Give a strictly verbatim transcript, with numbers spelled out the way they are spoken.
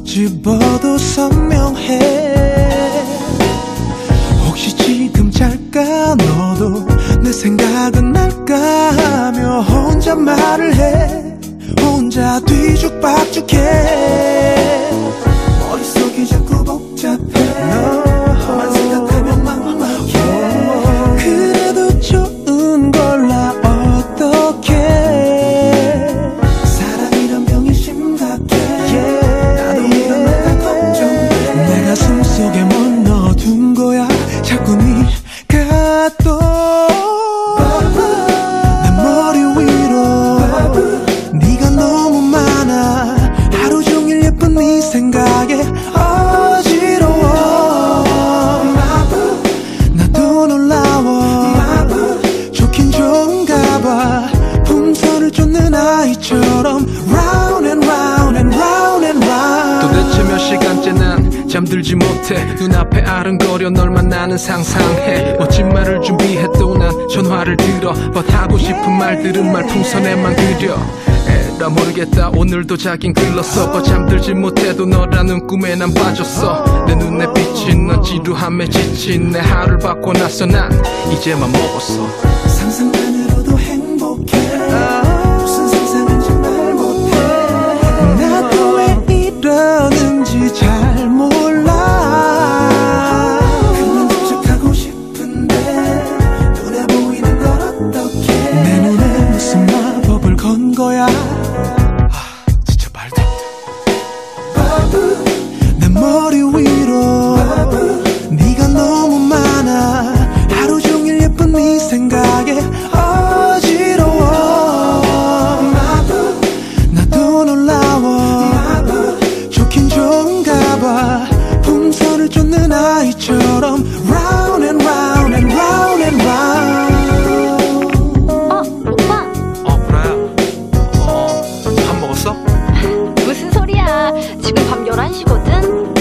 집어도 선명해. 혹시 지금 잘까 너도 내 생각은 날까 하며 혼자 말을 해. 혼자 뒤죽박죽해. 머릿속이 자꾸 복잡해. 너만 생각하면 막막해. 그래도 좋은 걸 나 어떡해. 사랑이란 병이 심각해. 나도 이런 내가 걱정돼. 내 가슴 속에 뭘 넣어둔 거야. 자꾸 네가 또 내 머리 위로 네가 너무 많아. 하루 종일 예쁜 네 생각에 어지러워. 나도 놀라워. 좋긴 좋은가 봐. 풍선을 쫓는 아이처럼 round and round and round and round. 도대체 몇 시간째 난 잠들지 못해. 눈앞에 아른거려 널 만나는 상상해. 멋진 말을 준비해 또 난 전화를 들어. but 하고 싶은 말들은 말풍선에만 그려. 에라 모르겠다 오늘도 자긴 글렀어. 거 잠들지 못해도 너라는 꿈에 난 빠졌어. 내 눈에 비친 넌 지루함에 지친 내 하루를 바꿔 나서 난 이제 맘 먹었어. 상상만으로도 행복해. 무슨 상상인지 말 못해. 나도 왜 이러는지 잘 몰라. 그만 집착하고 싶은데 눈에 보이는 걸 어떡해. 내 눈에 무슨 마법을 건 거야. 진짜 말도 안 돼. 내 머리 위로 네가 너무 많아. 하루 종일 예쁜 네 생각에 어지러워. 나도 놀라워. 좋긴 좋은가 봐. 풍선을 쫓는 아이처럼 round and round and round and round. 어, 오빠. 어 보라야 어 밥 먹었어? 무슨 소리야. 지금 밤 열한 시거든.